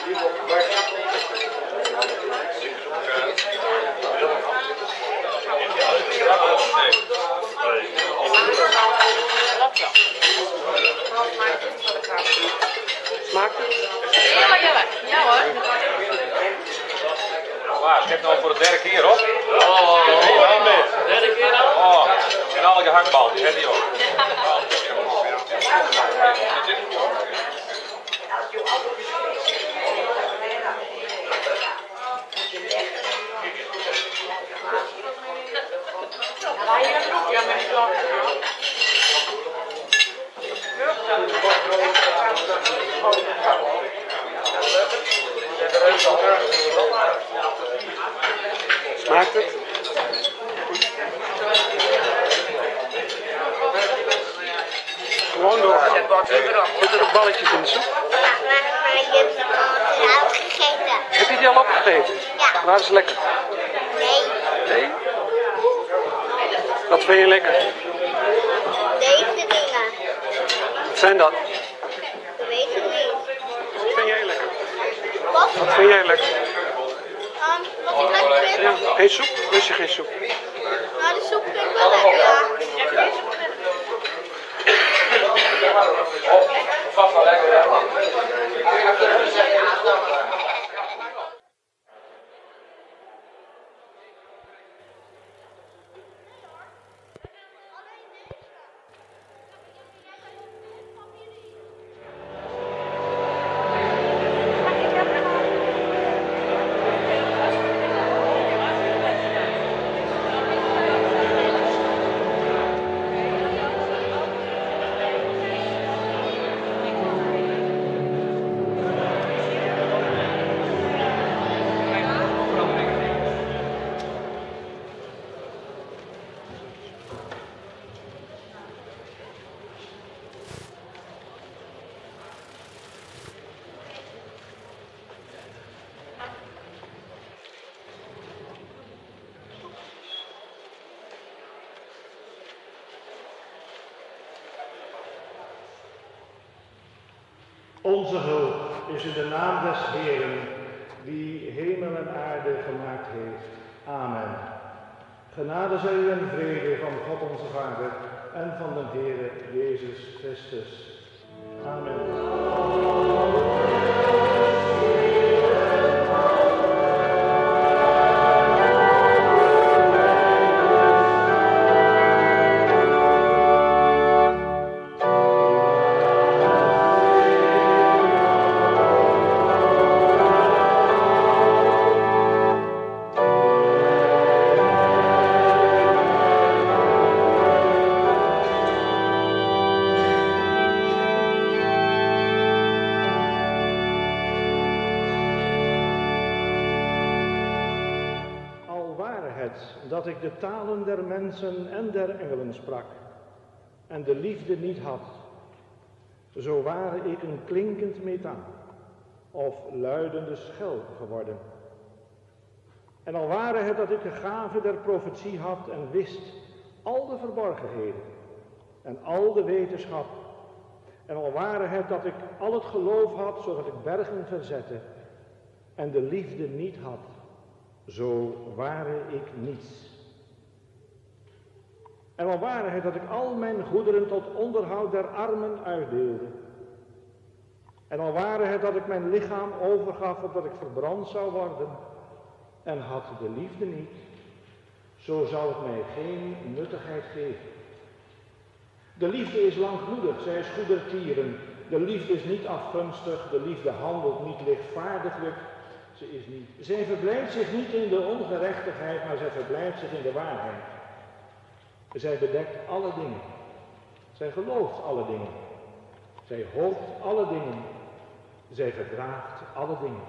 Smaakt het? Heel lekker. Ja hoor. Waar, schep nou voor de derde keer op. Derde keer al? Oh, en alle gehaktballetjes, hè die ook. Ja, maar niet lang. Smaakt het? Gewoon door. Zitten er balletjes in de soep? Maar je hebt hem al gegeten. Heb je die al opgegeten? Ja. Waren ze lekker? Nee, Nee. Wat vind je lekker? deze dingen. Wat zijn dat? Ik weet het niet. Wat vind jij lekker? Wat? Wat vind jij lekker? Wat ik lekker vind? Ja, geen soep? Lust je geen soep? Nou, de soep vind ik wel lekker, ja. Vast wel lekker, ja. Onze hulp is in de naam des Heeren, die hemel en aarde gemaakt heeft. Amen. Genade zij u en vrede van God onze Vader en van de Heere Jezus Christus. Amen. Dat ik de talen der mensen en der engelen sprak en de liefde niet had, zo ware ik een klinkend metaal of luidende schel geworden. En al ware het dat ik de gave der profetie had en wist al de verborgenheden en al de wetenschap, en al ware het dat ik al het geloof had, zodat ik bergen verzette en de liefde niet had, zo ware ik niets. En al ware het dat ik al mijn goederen tot onderhoud der armen uitdeelde. En al ware het dat ik mijn lichaam overgaf opdat ik verbrand zou worden, en had de liefde niet, zo zou het mij geen nuttigheid geven. De liefde is langmoedig, zij is goedertieren. De liefde is niet afgunstig, de liefde handelt niet lichtvaardiglijk. Zij verblijft zich niet in de ongerechtigheid, maar zij verblijft zich in de waarheid. Zij bedekt alle dingen. Zij gelooft alle dingen. Zij hoopt alle dingen. Zij verdraagt alle dingen.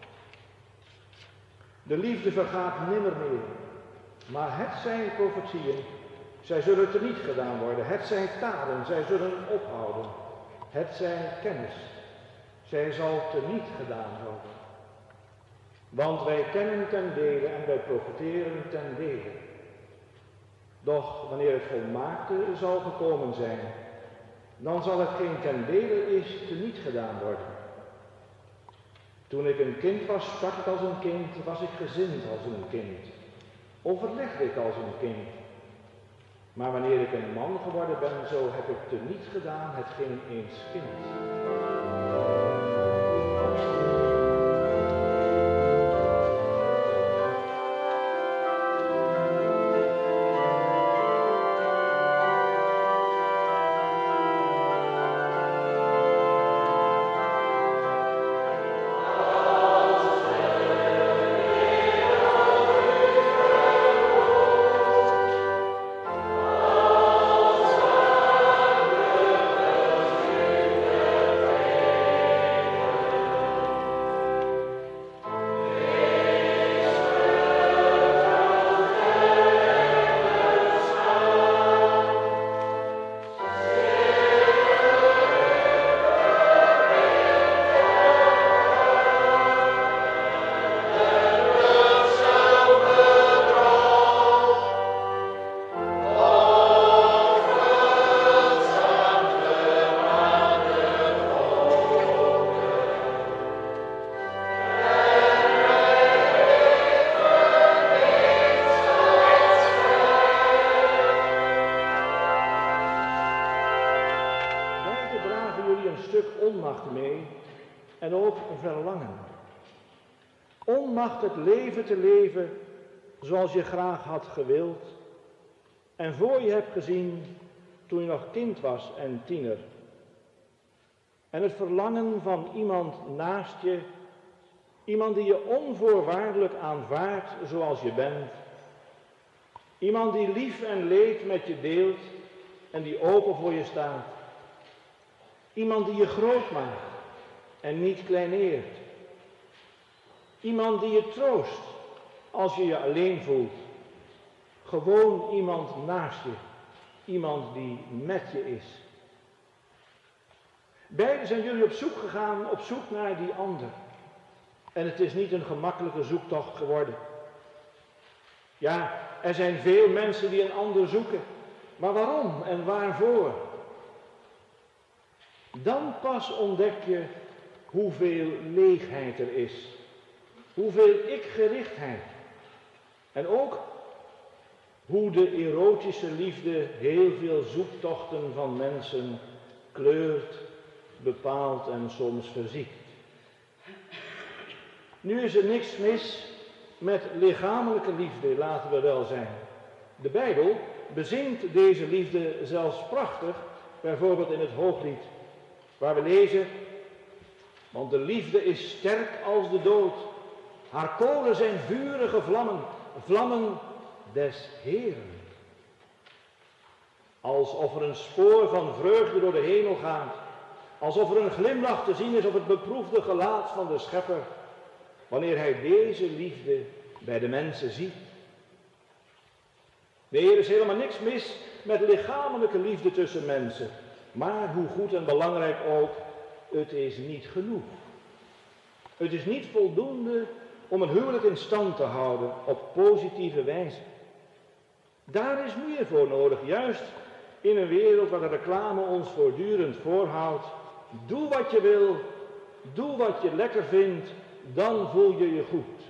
De liefde vergaat nimmer meer. Maar het zijn profetieën, zij zullen teniet gedaan worden. Het zijn talen, zij zullen ophouden. Het zijn kennis, zij zal teniet gedaan worden. Want wij kennen ten dele en wij profiteren ten dele. Doch wanneer het volmaakte zal gekomen zijn, dan zal het geen ten dele is teniet gedaan worden. Toen ik een kind was, sprak ik als een kind, was ik gezind als een kind. Overlegde ik als een kind. Maar wanneer ik een man geworden ben, zo heb ik teniet gedaan hetgeen eens kind. Mee en ook verlangen. Onmacht het leven te leven zoals je graag had gewild en voor je hebt gezien toen je nog kind was en tiener. En het verlangen van iemand naast je, iemand die je onvoorwaardelijk aanvaardt zoals je bent. Iemand die lief en leed met je deelt en die open voor je staat. Iemand die je groot maakt en niet kleineert. Iemand die je troost als je je alleen voelt. Gewoon iemand naast je. Iemand die met je is. Beiden zijn jullie op zoek gegaan, op zoek naar die ander. En het is niet een gemakkelijke zoektocht geworden. Ja, er zijn veel mensen die een ander zoeken. Maar waarom en waarvoor? Dan pas ontdek je hoeveel leegheid er is. Hoeveel ikgerichtheid. En ook hoe de erotische liefde heel veel zoektochten van mensen kleurt, bepaalt en soms verziekt. Nu is er niks mis met lichamelijke liefde, laten we wel zijn. De Bijbel bezingt deze liefde zelfs prachtig, bijvoorbeeld in het Hooglied, waar we lezen: want de liefde is sterk als de dood. Haar kolen zijn vurige vlammen, vlammen des Heeren. Alsof er een spoor van vreugde door de hemel gaat. Alsof er een glimlach te zien is op het beproefde gelaat van de Schepper, wanneer hij deze liefde bij de mensen ziet. Nee, er is helemaal niks mis met lichamelijke liefde tussen mensen. Maar hoe goed en belangrijk ook, het is niet genoeg. Het is niet voldoende om een huwelijk in stand te houden op positieve wijze. Daar is meer voor nodig, juist in een wereld waar de reclame ons voortdurend voorhoudt. Doe wat je wil, doe wat je lekker vindt, dan voel je je goed.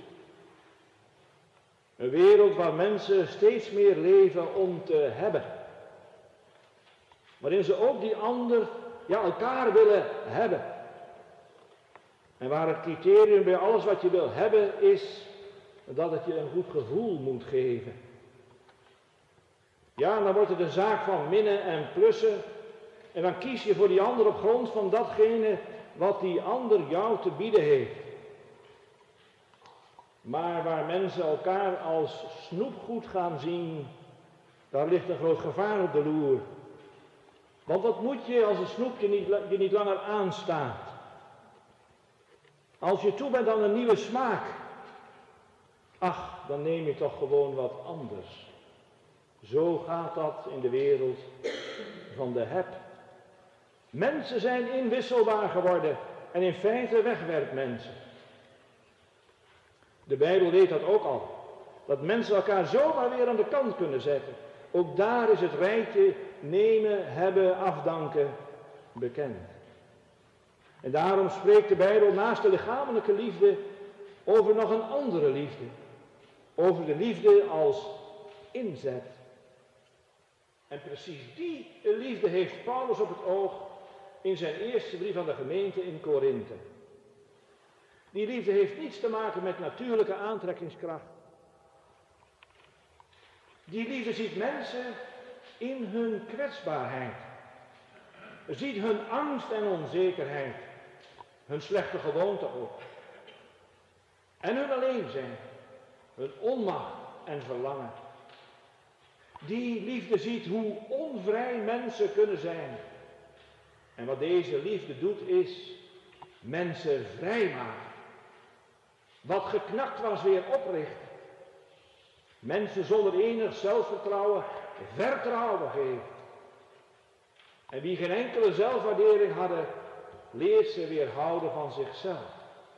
Een wereld waar mensen steeds meer leven om te hebben. Waarin ze ook die ander, ja, elkaar willen hebben. En waar het criterium bij alles wat je wil hebben is dat het je een goed gevoel moet geven. Ja, dan wordt het een zaak van minnen en plussen. En dan kies je voor die ander op grond van datgene wat die ander jou te bieden heeft. Maar waar mensen elkaar als snoepgoed gaan zien, daar ligt een groot gevaar op de loer. Want wat moet je als een snoep je niet langer aanstaat? Als je toe bent aan een nieuwe smaak, ach, dan neem je toch gewoon wat anders. Zo gaat dat in de wereld van de heb. Mensen zijn inwisselbaar geworden en in feite wegwerpmensen. De Bijbel leert dat ook al. Dat mensen elkaar zomaar weer aan de kant kunnen zetten. Ook daar is het rijtje nemen, hebben, afdanken bekend. En daarom spreekt de Bijbel naast de lichamelijke liefde over nog een andere liefde. Over de liefde als inzet. En precies die liefde heeft Paulus op het oog in zijn eerste brief aan de gemeente in Korinthe. Die liefde heeft niets te maken met natuurlijke aantrekkingskracht. Die liefde ziet mensen in hun kwetsbaarheid. Ziet hun angst en onzekerheid. Hun slechte gewoonte ook. En hun alleen zijn. Hun onmacht en verlangen. Die liefde ziet hoe onvrij mensen kunnen zijn. En wat deze liefde doet is mensen vrijmaken. Wat geknakt was weer oprichten. Mensen zonder enig zelfvertrouwen vertrouwen geeft. En wie geen enkele zelfwaardering hadden, leert ze weer houden van zichzelf.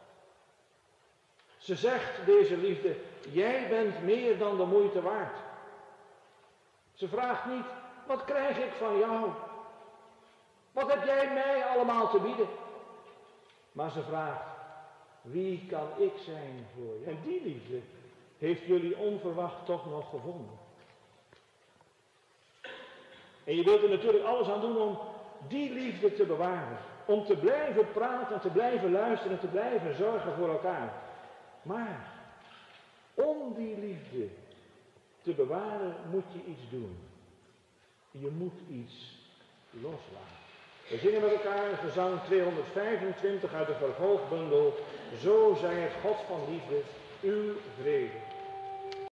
Ze zegt, deze liefde, jij bent meer dan de moeite waard. Ze vraagt niet, wat krijg ik van jou? Wat heb jij mij allemaal te bieden? Maar ze vraagt, wie kan ik zijn voor je? En die liefde heeft jullie onverwacht toch nog gevonden. En je wilt er natuurlijk alles aan doen om die liefde te bewaren. Om te blijven praten, te blijven luisteren, te blijven zorgen voor elkaar. Maar om die liefde te bewaren moet je iets doen. Je moet iets loslaten. We zingen met elkaar gezang 225 uit de vervolgbundel. Zo zij het God van liefde, uw vrede.